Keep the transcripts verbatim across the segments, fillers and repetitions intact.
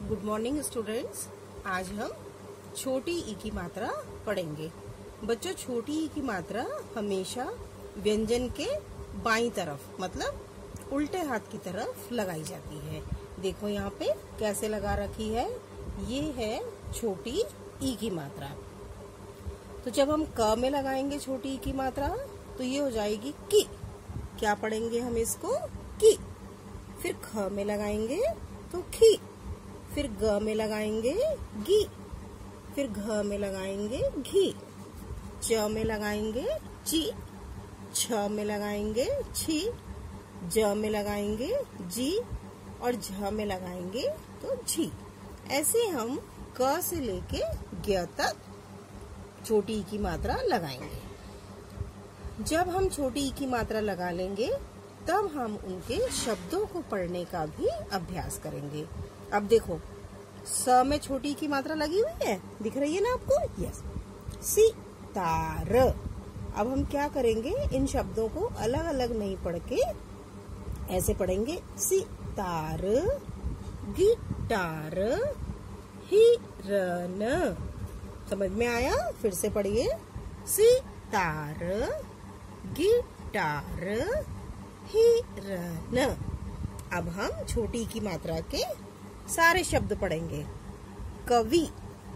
Good morning students. आज हम छोटी ई की मात्रा पढ़ेंगे। बच्चों, छोटी ई की मात्रा हमेशा व्यंजन के बाईं तरफ मतलब उल्टे हाथ की तरफ लगाई जाती है। देखो यहाँ पे कैसे लगा रखी है। ये है छोटी ई की मात्रा। तो जब हम क में लगाएंगे छोटी ई की मात्रा तो ये हो जाएगी की। क्या पढ़ेंगे हम इसको? की। फिर ख में लगाएंगे तो खी। फिर ग में लगाएंगे गी। फिर घ में लगाएंगे घी। च में लगाएंगे ची। छ में लगाएंगे छी। ज में लगाएंगे जी। और झ में लगाएंगे तो झी। ऐसे हम क से लेके ज्ञ तक छोटी ई की मात्रा लगाएंगे। जब हम छोटी ई की मात्रा लगा लेंगे तब हम उनके शब्दों को पढ़ने का भी अभ्यास करेंगे। अब देखो, स में छोटी की मात्रा लगी हुई है, दिख रही है ना आपको? यस। सितार। अब हम क्या करेंगे, इन शब्दों को अलग अलग नहीं पढ़ के ऐसे पढ़ेंगे। सितार, गिटार, हिरन। समझ में आया? फिर से पढ़िए। सितार, गिटार, हिरन। अब हम छोटी की मात्रा के सारे शब्द पढ़ेंगे। कवि,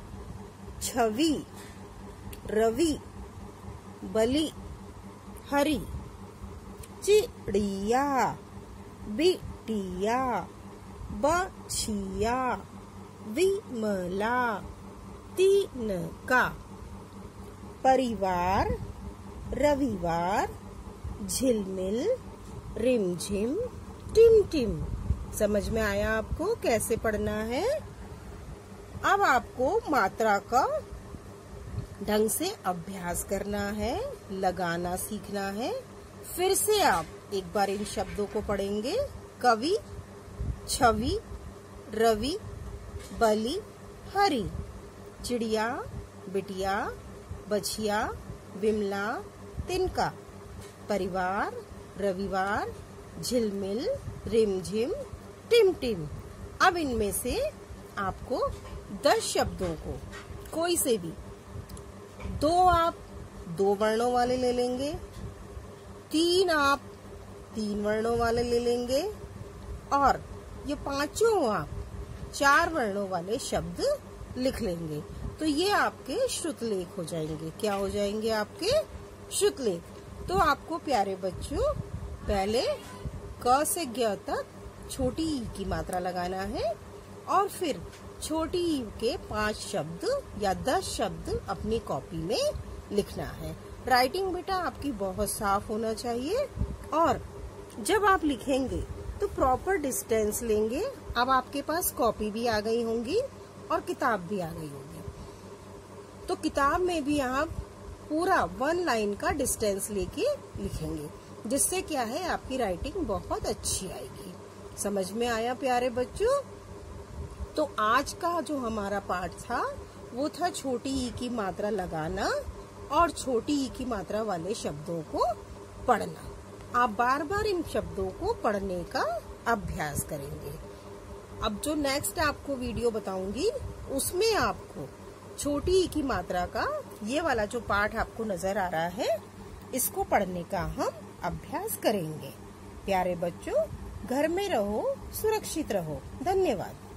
छवि, रवि, बलि, हरि, चिड़िया, बिटिया, बछिया, विमला, तिनका। परिवार, रविवार, झिलमिल, रिमझिम, टिमटिम। समझ में आया आपको कैसे पढ़ना है? अब आपको मात्रा का ढंग से अभ्यास करना है, लगाना सीखना है। फिर से आप एक बार इन शब्दों को पढ़ेंगे। कवि, छवि, रवि, बलि, हरि, चिड़िया, बिटिया, बछिया, विमला, तिनका। परिवार, रविवार, झिलमिल, रिमझिम, टिमटिम। अब इनमें से आपको दस शब्दों को कोई से भी दो आप दो वर्णों वाले ले लेंगे, तीन आप तीन वर्णों वाले ले लेंगे और ये पांचों आप चार वर्णों वाले शब्द लिख लेंगे। तो ये आपके श्रुतलेख हो जाएंगे। क्या हो जाएंगे? आपके श्रुतलेख। तो आपको प्यारे बच्चों पहले क से ज्ञ तक छोटी ई की मात्रा लगाना है और फिर छोटी ई के पांच शब्द या दस शब्द अपनी कॉपी में लिखना है। राइटिंग बेटा आपकी बहुत साफ होना चाहिए और जब आप लिखेंगे तो प्रॉपर डिस्टेंस लेंगे। अब आपके पास कॉपी भी आ गई होंगी और किताब भी आ गई होगी। तो किताब में भी आप पूरा वन लाइन का डिस्टेंस लेके लिखेंगे, जिससे क्या है आपकी राइटिंग बहुत अच्छी आएगी। समझ में आया प्यारे बच्चों? तो आज का जो हमारा पाठ था वो था छोटी ई की मात्रा लगाना और छोटी ई की मात्रा वाले शब्दों को पढ़ना। आप बार बार इन शब्दों को पढ़ने का अभ्यास करेंगे। अब जो नेक्स्ट आपको वीडियो बताऊंगी उसमें आपको छोटी ई की मात्रा का ये वाला जो पाठ आपको नजर आ रहा है इसको पढ़ने का हम अभ्यास करेंगे। प्यारे बच्चों, घर में रहो, सुरक्षित रहो। धन्यवाद।